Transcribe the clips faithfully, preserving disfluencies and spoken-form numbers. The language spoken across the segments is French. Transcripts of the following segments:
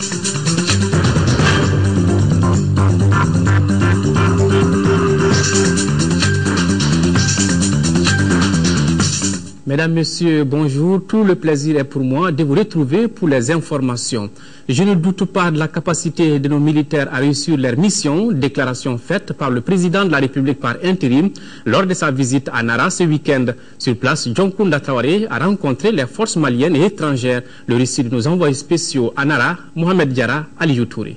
Mesdames, Messieurs, bonjour. Tout le plaisir est pour moi de vous retrouver pour les informations. Je ne doute pas de la capacité de nos militaires à réussir leur mission, déclaration faite par le président de la République par intérim lors de sa visite à Nara ce week-end. Sur place, Dioncounda Traoré a rencontré les forces maliennes et étrangères. Le récit de nos envoyés spéciaux à Nara, Mohamed Diarra, Aliou Touré.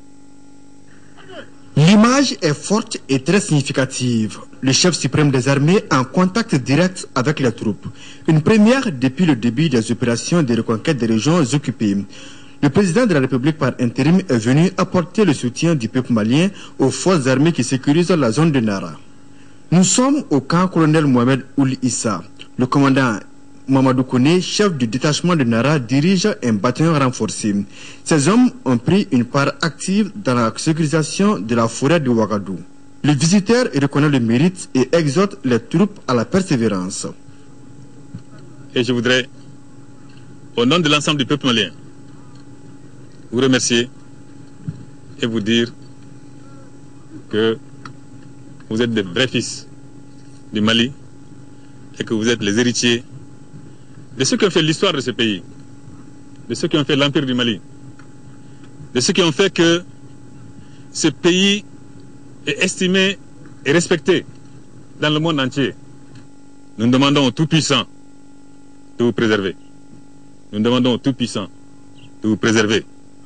L'image est forte et très significative. Le chef suprême des armées en contact direct avec les troupes. Une première depuis le début des opérations de reconquête des régions occupées. Le président de la République par intérim est venu apporter le soutien du peuple malien aux forces armées qui sécurisent la zone de Nara. Nous sommes au camp colonel Mohamed Ould Issa. Le commandant Mamadou Kone, chef du détachement de Nara, dirige un bataillon renforcé. Ces hommes ont pris une part active dans la sécurisation de la forêt de Ouagadougou. Le visiteur reconnaît le mérite et exhorte les troupes à la persévérance. Et je voudrais, au nom de l'ensemble du peuple malien, vous remercier et vous dire que vous êtes des vrais fils du Mali et que vous êtes les héritiers de ceux qui ont fait l'histoire de ce pays, de ceux qui ont fait l'empire du Mali, de ceux qui ont fait que ce pays est estimé et respecté dans le monde entier. Nous demandons au Tout-Puissant de vous préserver. Nous demandons au Tout-Puissant de vous préserver.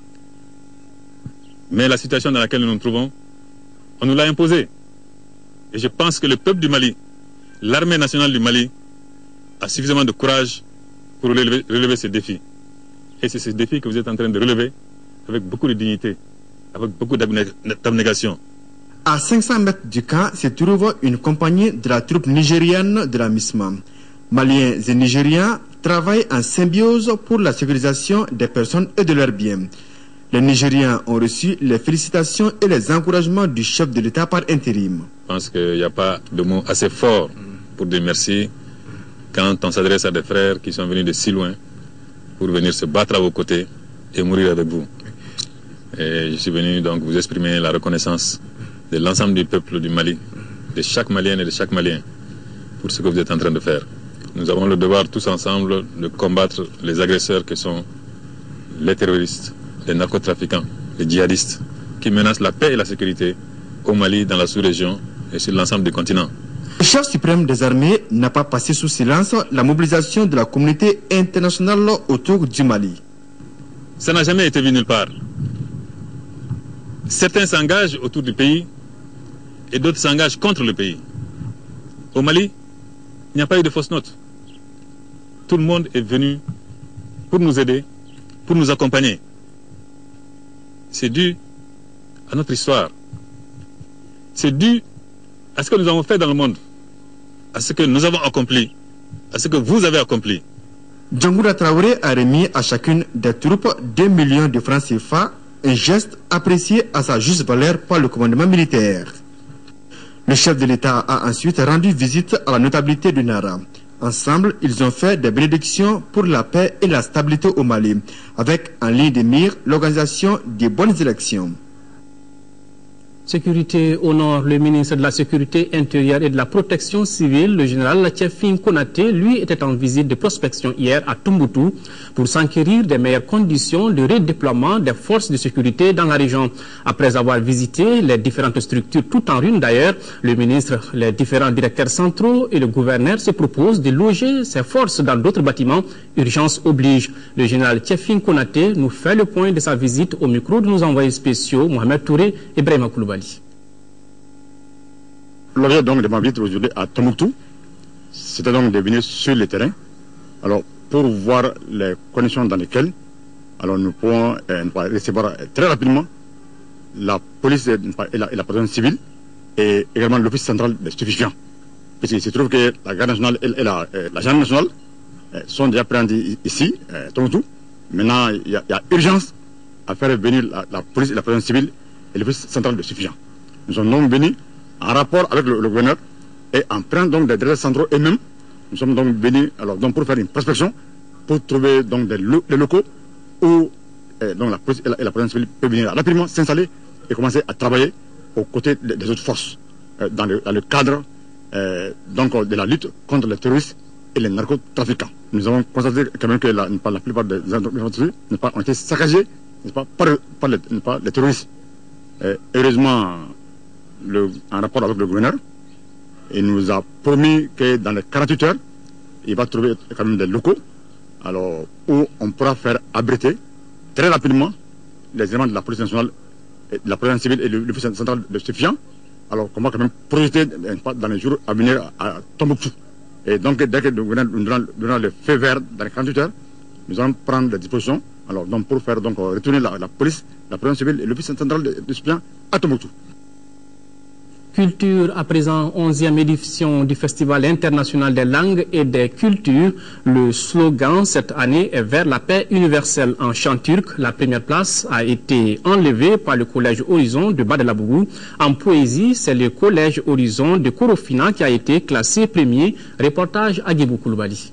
Mais la situation dans laquelle nous nous trouvons, on nous l'a imposée. Et je pense que le peuple du Mali, l'armée nationale du Mali, a suffisamment de courage pour relever, relever ces défis. Et c'est ces défis que vous êtes en train de relever avec beaucoup de dignité, avec beaucoup d'abnégation. À cinq cents mètres du camp se trouve une compagnie de la troupe nigérienne de la MISMA. Maliens et Nigériens travaillent en symbiose pour la sécurisation des personnes et de leurs biens. Les Nigériens ont reçu les félicitations et les encouragements du chef de l'État par intérim. Je pense qu'il n'y a pas de mots assez forts pour dire merci quand on s'adresse à des frères qui sont venus de si loin pour venir se battre à vos côtés et mourir avec vous. Et je suis venu donc vous exprimer la reconnaissance de l'ensemble du peuple du Mali, de chaque Malien et de chaque Malien, pour ce que vous êtes en train de faire. Nous avons le devoir tous ensemble de combattre les agresseurs que sont les terroristes, les narcotrafiquants, les djihadistes, qui menacent la paix et la sécurité au Mali, dans la sous-région et sur l'ensemble du continent. Le chef suprême des armées n'a pas passé sous silence la mobilisation de la communauté internationale autour du Mali. Ça n'a jamais été vu nulle part. Certains s'engagent autour du pays et d'autres s'engagent contre le pays. Au Mali, il n'y a pas eu de fausses notes. Tout le monde est venu pour nous aider, pour nous accompagner. C'est dû à notre histoire. C'est dû à ce que nous avons fait dans le monde, à ce que nous avons accompli, à ce que vous avez accompli. Dioncounda Traoré a remis à chacune des troupes deux millions de francs C F A, un geste apprécié à sa juste valeur par le commandement militaire. Le chef de l'État a ensuite rendu visite à la notabilité de Nara. Ensemble, ils ont fait des bénédictions pour la paix et la stabilité au Mali, avec en ligne de mire l'organisation des bonnes élections. Sécurité au nord, le ministre de la Sécurité intérieure et de la Protection civile, le général Tchefin Konaté, lui était en visite de prospection hier à Tombouctou pour s'enquérir des meilleures conditions de redéploiement des forces de sécurité dans la région. Après avoir visité les différentes structures, tout en ruine d'ailleurs, le ministre, les différents directeurs centraux et le gouverneur se proposent de loger ces forces dans d'autres bâtiments. Urgence oblige. Le général Tchefin Konaté nous fait le point de sa visite au micro de nos envoyés spéciaux, Mohamed Touré et Brahima Koulibaly. L'objet donc de ma visite aujourd'hui à Tombouctou, c'était donc de venir sur le terrain, alors pour voir les conditions dans lesquelles alors nous pouvons euh, recevoir euh, très rapidement la police et la, et la protection civile et également l'office central des stupéfiants. Parce qu'il se trouve que la garde nationale et, et la, euh, la gendarmerie nationale euh, sont déjà présentés ici, euh, Tombouctou. Maintenant, il y, y a urgence à faire venir la, la police et la protection civile et l'office central des stupéfiants. Nous sommes donc venus en rapport avec le, le gouverneur et en prenant donc des directeurs centraux eux-mêmes. Nous sommes donc venus alors, donc pour faire une prospection, pour trouver donc des, lo des locaux où euh, donc la police et la, et la protection civile peuvent venir rapidement s'installer et commencer à travailler aux côtés des, des autres forces euh, dans, le, dans le cadre euh, donc, de la lutte contre les terroristes et les narcotrafiquants. Nous avons constaté quand même que la, la plupart des entreprises ont été saccagées pas, par, par, les, par les terroristes. Euh, heureusement, le, en rapport avec le gouverneur, il nous a promis que dans les quarante-huit heures, il va trouver quand même des locaux alors, où on pourra faire abriter très rapidement les éléments de la police nationale, de la protection civile et l'office central de stupéfiants. Alors, qu'on va quand même projeter dans les jours à venir à Tombouctou. Et donc, dès que nous donnons le feu vert dans les quarante-huit heures, nous allons prendre des dispositions alors, donc, pour faire donc, retourner la, la police, la protection civile et l'office central de stupéfiants à Tombouctou. Culture, à présent, onzième édition du Festival international des langues et des cultures. Le slogan cette année est vers la paix universelle en chant turc. La première place a été enlevée par le collège Horizon de Badalabougou. En poésie, c'est le collège Horizon de Korofina qui a été classé premier. Reportage à Guébou Koulibaly.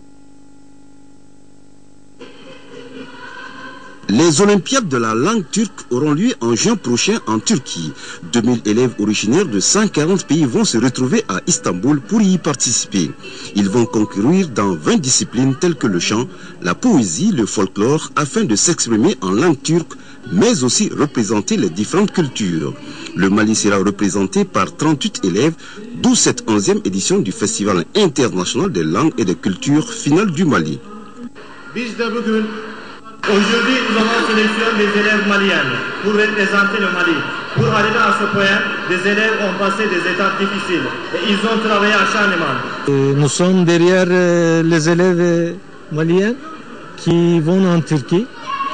Les Olympiades de la langue turque auront lieu en juin prochain en Turquie. deux mille élèves originaires de cent quarante pays vont se retrouver à Istanbul pour y participer. Ils vont concourir dans vingt disciplines telles que le chant, la poésie, le folklore, afin de s'exprimer en langue turque, mais aussi représenter les différentes cultures. Le Mali sera représenté par trente-huit élèves, d'où cette onzième édition du Festival international des langues et des cultures finale du Mali. Aujourd'hui, nous avons sélectionné des élèves maliens pour représenter le Mali. Pour arriver à ce point, des élèves ont passé des étapes difficiles et ils ont travaillé acharnement. Nous sommes derrière les élèves maliens qui vont en Turquie.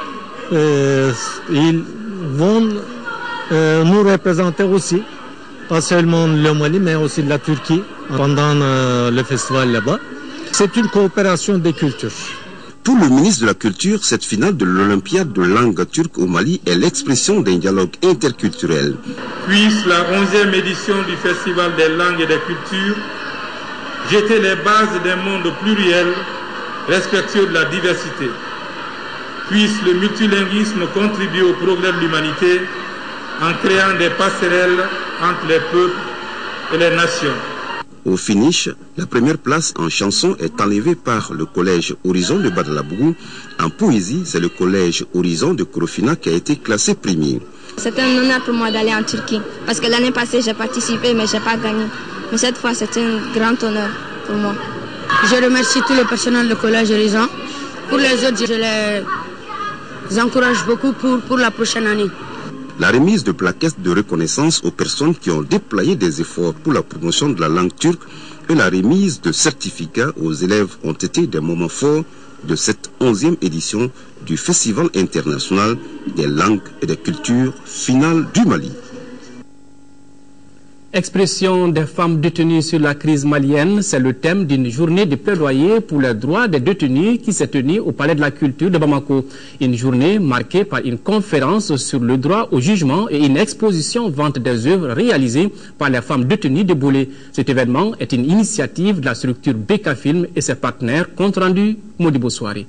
Ils vont nous représenter aussi, pas seulement le Mali, mais aussi la Turquie pendant le festival là-bas. C'est une coopération des cultures. Pour le ministre de la Culture, cette finale de l'Olympiade de langue turque au Mali est l'expression d'un dialogue interculturel. Puisse la onzième édition du Festival des langues et des cultures jeter les bases d'un monde pluriel, respectueux de la diversité. Puisse le multilinguisme contribuer au progrès de l'humanité en créant des passerelles entre les peuples et les nations. Au finish, la première place en chanson est enlevée par le collège Horizon de Badalabougou. En poésie, c'est le collège Horizon de Korofina qui a été classé premier. C'est un honneur pour moi d'aller en Turquie, parce que l'année passée j'ai participé mais je n'ai pas gagné. Mais cette fois c'est un grand honneur pour moi. Je remercie tout le personnel du collège Horizon. Pour les autres, je les encourage beaucoup pour, pour la prochaine année. La remise de plaquettes de reconnaissance aux personnes qui ont déployé des efforts pour la promotion de la langue turque et la remise de certificats aux élèves ont été des moments forts de cette onzième édition du Festival international des langues et des cultures finale du Mali. Expression des femmes détenues sur la crise malienne, c'est le thème d'une journée de plaidoyer pour les droits des détenus qui s'est tenue au Palais de la Culture de Bamako. Une journée marquée par une conférence sur le droit au jugement et une exposition vente des œuvres réalisées par les femmes détenues de Bolé. Cet événement est une initiative de la structure Beka Film et ses partenaires. Compte rendu Modibo Soirée.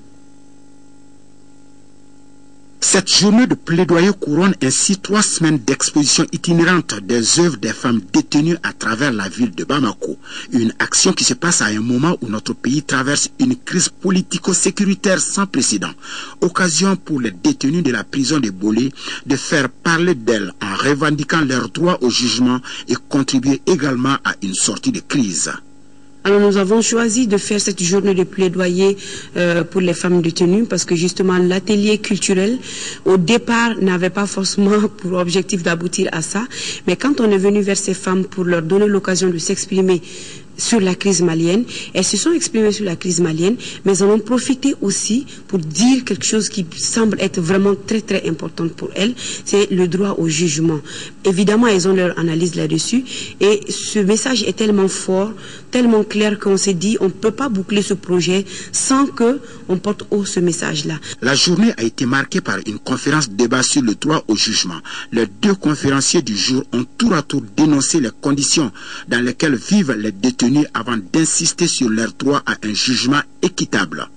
Cette journée de plaidoyer couronne ainsi trois semaines d'exposition itinérante des œuvres des femmes détenues à travers la ville de Bamako. Une action qui se passe à un moment où notre pays traverse une crise politico-sécuritaire sans précédent. Occasion pour les détenus de la prison de Bolé de faire parler d'elles en revendiquant leur droit au jugement et contribuer également à une sortie de crise. Alors nous avons choisi de faire cette journée de plaidoyer euh, pour les femmes détenues parce que justement l'atelier culturel au départ n'avait pas forcément pour objectif d'aboutir à ça, mais quand on est venu vers ces femmes pour leur donner l'occasion de s'exprimer sur la crise malienne, elles se sont exprimées sur la crise malienne, mais elles en ont profité aussi pour dire quelque chose qui semble être vraiment très très important pour elles, c'est le droit au jugement. Évidemment, elles ont leur analyse là-dessus, et ce message est tellement fort, tellement clair qu'on s'est dit on ne peut pas boucler ce projet sans que on porte haut ce message-là. La journée a été marquée par une conférence débat sur le droit au jugement. Les deux conférenciers du jour ont tour à tour dénoncé les conditions dans lesquelles vivent les détenus avant d'insister sur leur droit à un jugement équitable.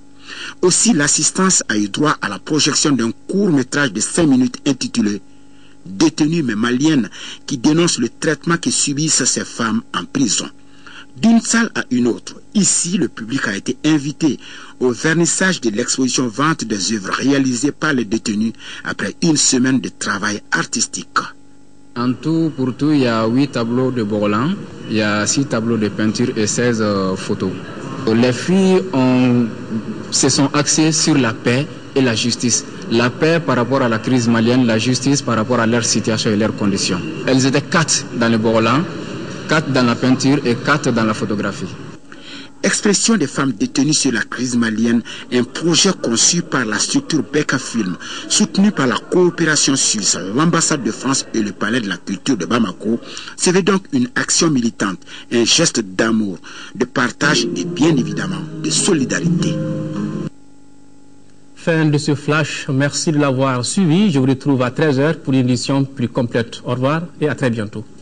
Aussi, l'assistance a eu droit à la projection d'un court-métrage de cinq minutes intitulé « Détenues mais maliennes » qui dénonce le traitement que subissent ces femmes en prison. D'une salle à une autre, ici, le public a été invité au vernissage de l'exposition vente des œuvres réalisées par les détenus après une semaine de travail artistique. En tout, pour tout, il y a huit tableaux de Borlan, il y a six tableaux de peinture et seize euh, photos. Les filles ont, se sont axées sur la paix et la justice. La paix par rapport à la crise malienne, la justice par rapport à leur situation et leurs conditions. Elles étaient quatre dans le Borlan, quatre dans la peinture et quatre dans la photographie. Expression des femmes détenues sur la crise malienne, un projet conçu par la structure Beka Film, soutenu par la coopération suisse, l'ambassade de France et le palais de la culture de Bamako, se veut donc une action militante, un geste d'amour, de partage et bien évidemment de solidarité. Fin de ce flash, merci de l'avoir suivi. Je vous retrouve à treize heures pour une édition plus complète. Au revoir et à très bientôt.